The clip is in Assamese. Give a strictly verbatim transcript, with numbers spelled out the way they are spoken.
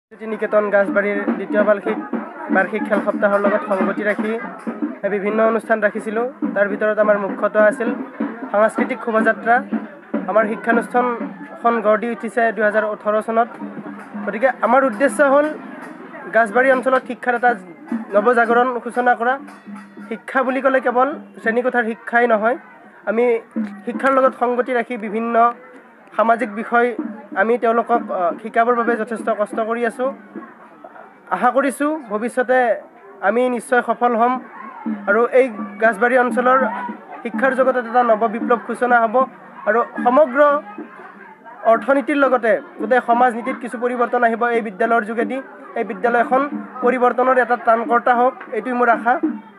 নিকেতন গাছবাড়িৰ দ্বিতীয় বাৰ্ষিক বাৰ্ষিক খেল সপ্তাহৰ লগত সংগতি ৰাখি বিভিন্ন অনুষ্ঠান ৰাখিছিলোঁ। তাৰ ভিতৰত আমাৰ মুখ্যতঃ আছিল সাংস্কৃতিক শোভাযাত্ৰা। আমাৰ শিক্ষানুষ্ঠানখন গঢ় দি উঠিছে দুহেজাৰ ওঠৰ চনত। গতিকে আমাৰ উদ্দেশ্য হ'ল গাছবাড়ি অঞ্চলত শিক্ষাৰ এটা নৱজাগৰণ সূচনা কৰা। শিক্ষা বুলি ক'লে কেৱল শ্ৰেণীকোঠাৰ শিক্ষাই নহয়, আমি শিক্ষাৰ লগত সংগতি ৰাখি বিভিন্ন সামাজিক বিষয় আমি তেওঁলোকক শিকাবৰ বাবে যথেষ্ট কষ্ট কৰি আছোঁ। আশা কৰিছোঁ ভৱিষ্যতে আমি নিশ্চয় সফল হ'ম আৰু এই গাছবাড়ি অঞ্চলৰ শিক্ষাৰ জগতত এটা নৱ বিপ্লৱ সূচনা হ'ব আৰু সমগ্ৰ অৰ্থনীতিৰ লগতে গোটেই সমাজ নীতিত কিছু পৰিৱৰ্তন আহিব এই বিদ্যালয়ৰ যোগেদি। এই বিদ্যালয়খন পৰিৱৰ্তনৰ এটা ত্ৰাণকৰ্তা হওক, এইটোৱে মোৰ আশা।